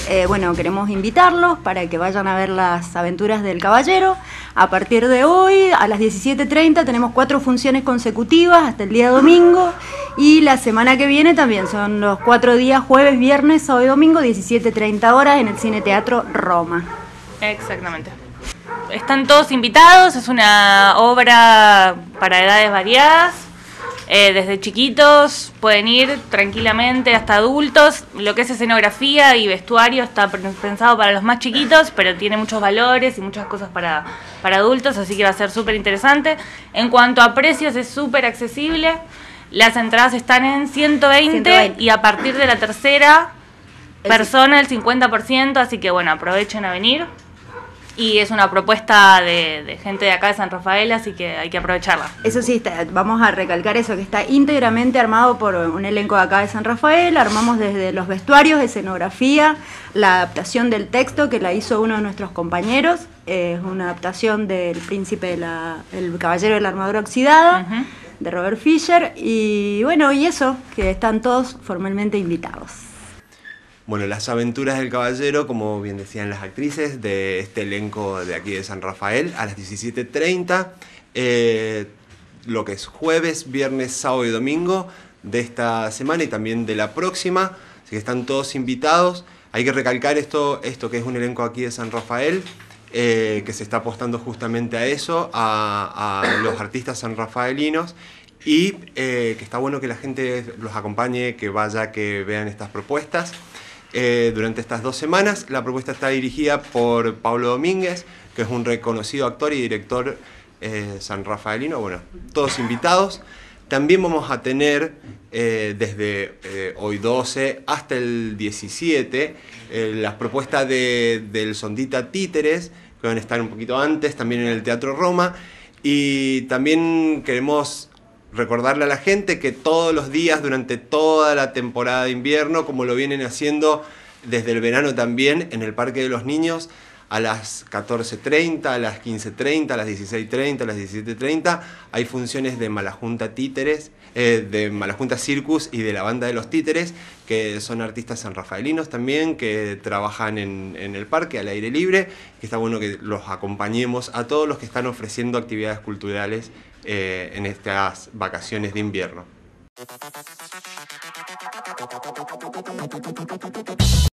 bueno, queremos invitarlos para que vayan a ver las aventuras del caballero. A partir de hoy, a las 17:30, tenemos 4 funciones consecutivas hasta el día domingo. Y la semana que viene también son los 4 días, jueves, viernes, sábado y domingo, 17:30 horas en el Cine Teatro Roma. Exactamente. Están todos invitados, es una obra para edades variadas. Desde chiquitos pueden ir tranquilamente hasta adultos. Lo que es escenografía y vestuario está pensado para los más chiquitos, pero tiene muchos valores y muchas cosas para adultos, así que va a ser súper interesante. En cuanto a precios, es súper accesible. Las entradas están en 120 y a partir de la tercera persona el 50%, así que bueno, aprovechen a venir. Y es una propuesta de gente de acá de San Rafael, así que hay que aprovecharla. Eso sí, vamos a recalcar eso, que está íntegramente armado por un elenco de acá de San Rafael. Armamos desde los vestuarios, escenografía, la adaptación del texto que la hizo uno de nuestros compañeros. Es una adaptación del Príncipe, el Caballero de la Armadura Oxidada, de Robert Fisher. Y bueno, y eso, que están todos formalmente invitados. Bueno, las aventuras del caballero, como bien decían las actrices, de este elenco de aquí de San Rafael, a las 17:30, lo que es jueves, viernes, sábado y domingo de esta semana y también de la próxima, así que están todos invitados. Hay que recalcar esto que es un elenco aquí de San Rafael, que se está apostando justamente a eso, a los artistas sanrafaelinos, y que está bueno que la gente los acompañe, que vaya, que vean estas propuestas. Durante estas 2 semanas. La propuesta está dirigida por Pablo Domínguez, que es un reconocido actor y director sanrafaelino. Bueno, todos invitados. También vamos a tener desde hoy 12 hasta el 17 las propuestas del Sondita Títeres, que van a estar un poquito antes, también en el Teatro Roma. Y también queremos recordarle a la gente que todos los días durante toda la temporada de invierno, como lo vienen haciendo desde el verano también, en el Parque de los Niños, a las 14:30, a las 15:30, a las 16:30, a las 17:30, hay funciones de Malajunta Títeres, de Malajunta Circus y de la Banda de los Títeres, que son artistas sanrafaelinos también, que trabajan en el parque al aire libre, que está bueno que los acompañemos a todos los que están ofreciendo actividades culturales en estas vacaciones de invierno.